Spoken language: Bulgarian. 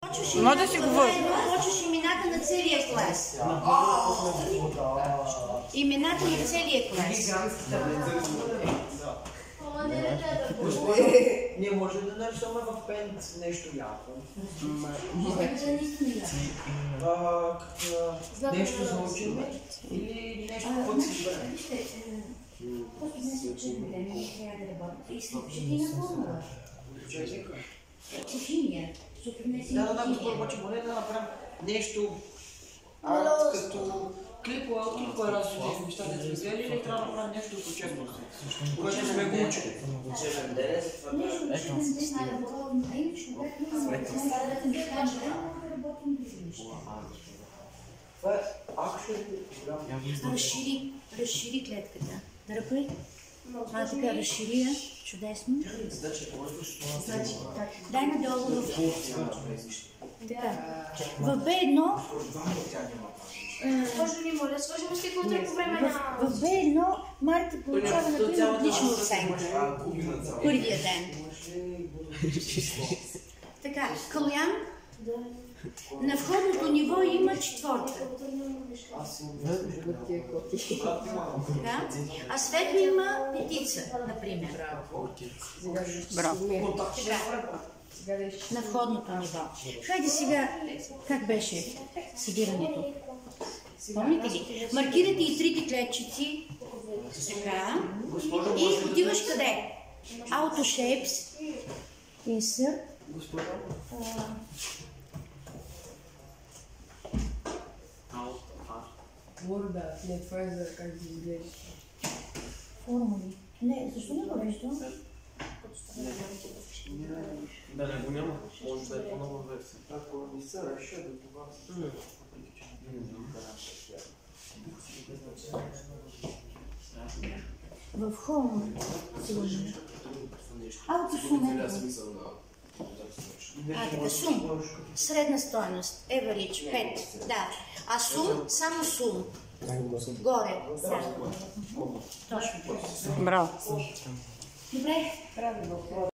Може да си говори. Почваш имената на целия клас. Имената на целия клас. Не може да нарисуваме в пен нещо яко. Нещо за учене или нещо, което си избере. Просто днес учене, да не трябва да работите. И се пишете и на формула. По химия. Да, госпожо, обаче, моля да направим нещо като клипове различни неща, да сме взели или трябва да направим нещо от учебност, което сме го учили. Разшири клетката. Дръпай. Така, разшири я. Чудесно. Дай надолу в... Така. В Б1... Може ли, моля, свържем стиклото по време на... В Б1 Марта получава, например, отлична оценка. Първия ден. Така, Калян на входното ниво има четворка. А Светли има петица, например. Браво. На входното ниво. Хайде сега, как беше събирането? Помните ли? Маркирате и трите клетчици. Така. И отиваш къде? Auto Shapes. Insert. Ворда, не, това е за как да изглежда. Формули. Не, защо не го виждам? Да, не го няма. Може да е по-нова версия. Ако не се реша до това, В Home. Аутосум. Така, сум. Средна стойност. Average 5. Да. А сум, само сум. Горе. Точно. Браво. Добре.